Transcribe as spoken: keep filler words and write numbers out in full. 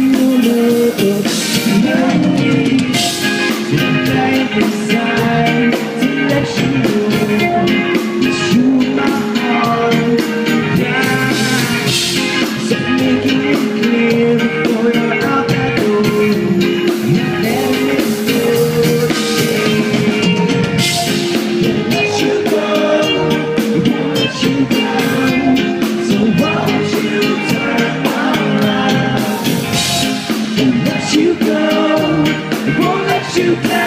your love. No need to fight inside to let you know that you my heart. Yeah, so making it clear before you're out that door. You never miss good. Can't let you go, won't let you down. So won't you turn around? Can't let you go, won't let you down.